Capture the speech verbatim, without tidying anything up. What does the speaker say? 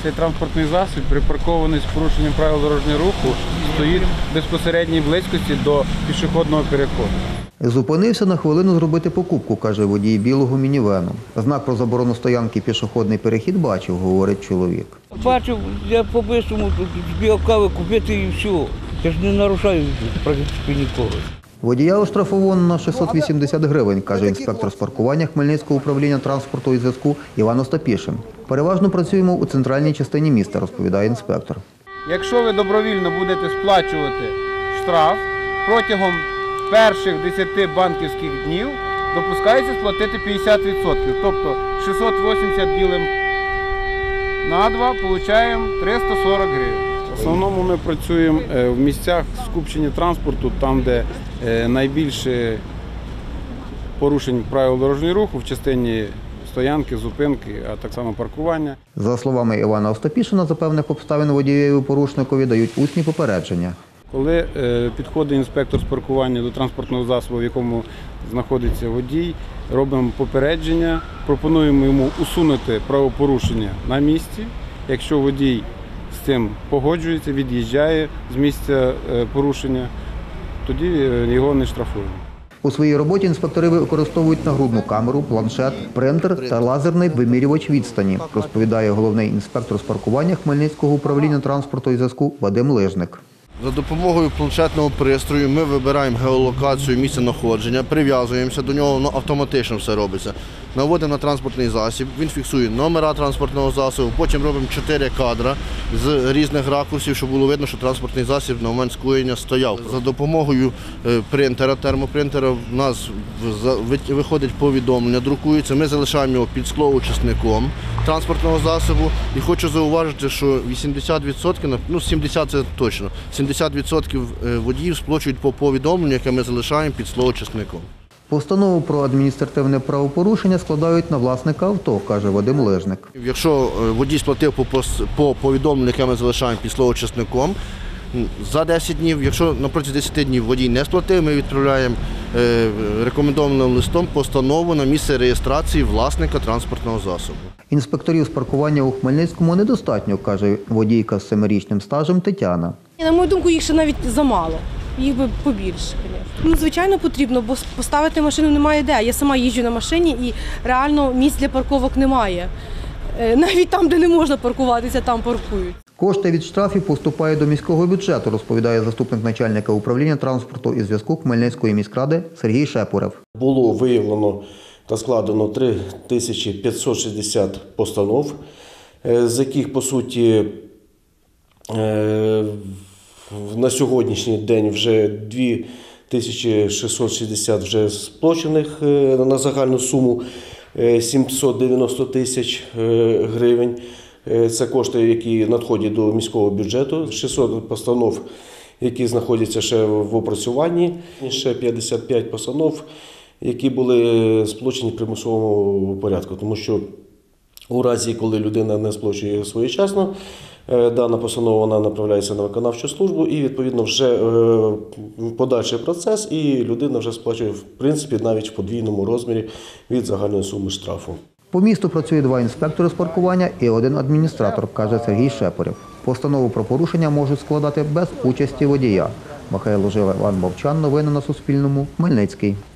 цей транспортний засіб, припаркований з порушенням правил дорожнього руху, стоїть в безпосередній близькості до пішохідного переходу. Зупинився на хвилину зробити покупку, каже водій білого мінівену. Знак про заборону стоянки пішохідний перехід бачив, говорить чоловік. Бачив, я по-бистрому тут збігав кави купити і все. Я ж не нарушаю практично нікого. Водія оштрафовано на шістсот вісімдесят гривень, каже інспектор з паркування Хмельницького управління транспорту і зв'язку Іван Остапішин. Переважно працюємо у центральній частині міста, розповідає інспектор. Якщо ви добровільно будете сплачувати штраф, протягом перших десяти банківських днів допускається сплатити п'ятдесят відсотків. Тобто шістсот вісімдесят ділимо на два, отримуємо триста сорок гривень. В основному ми працюємо в місцях скупчення транспорту, там, де найбільше порушень правил дорожнього руху в частині стоянки, зупинки, а так само паркування. За словами Івана Остапішина, за певних обставин водієві-порушникові дають усні попередження. Коли підходить інспектор з паркування до транспортного засобу, в якому знаходиться водій, робимо попередження, пропонуємо йому усунути правопорушення на місці. Якщо водій з цим погоджується, від'їжджає з місця порушення, тоді його не штрафуємо. У своїй роботі інспектори використовують нагрудну камеру, планшет, принтер та лазерний вимірювач відстані, розповідає головний інспектор з паркування Хмельницького управління транспорту і зв'язку Вадим Лижник. За допомогою планшетного пристрою ми вибираємо геолокацію місця знаходження, прив'язуємося до нього, воно автоматично все робиться. Наводимо на транспортний засіб, він фіксує номера транспортного засобу, потім робимо чотири кадра з різних ракурсів, щоб було видно, що транспортний засіб на момент скоєння стояв. За допомогою принтера, термопринтера в нас виходить повідомлення, друкується, ми залишаємо його під склоочисником транспортного засобу. І хочу зауважити, що вісімдесят відсотків, ну сімдесят відсотків це точно, сімдесят відсотків водіїв сплачують по повідомленню, яке ми залишаємо під склоочисником. Постанову про адміністративне правопорушення складають на власника авто, каже Вадим Лижник. Якщо водій сплатив по повідомленню, яке ми залишаємо під склоочисником, за десять днів, якщо на протязі десяти днів водій не сплатив, ми відправляємо рекомендованим листом постанову на місце реєстрації власника транспортного засобу. Інспекторів з паркування у Хмельницькому недостатньо, каже водійка з семирічним стажем Тетяна. На мою думку, їх ще навіть замало. Їх би побільше. Ну, звичайно, потрібно, бо поставити машину немає де. Я сама їжджу на машині і реально місць для парковок немає. Навіть там, де не можна паркуватися, там паркують. Кошти від штрафів поступають до міського бюджету, розповідає заступник начальника управління транспорту і зв'язку Хмельницької міськради Сергій Шепурев. Було виявлено та складено три тисячі п'ятсот шістдесят постанов, з яких, по суті, на сьогоднішній день вже дві тисячі шістсот шістдесят вже сплачених на загальну суму сімсот дев'яносто тисяч гривень. Це кошти, які надходять до міського бюджету. шістсот постанов, які знаходяться ще в опрацюванні. Ще п'ятдесят п'ять постанов, які були сплачені в примусовому порядку. Тому що у разі, коли людина не сплачує своєчасно, дана постанова вона направляється на виконавчу службу і, відповідно, вже подальший процес, і людина вже сплачує, в принципі, навіть в подвійному розмірі від загальної суми штрафу. По місту працює два інспектори з паркування і один адміністратор, каже Сергій Шепурев. Постанову про порушення можуть складати без участі водія. Михайло Жила, Іван Мовчан. Новини на Суспільному. Хмельницький.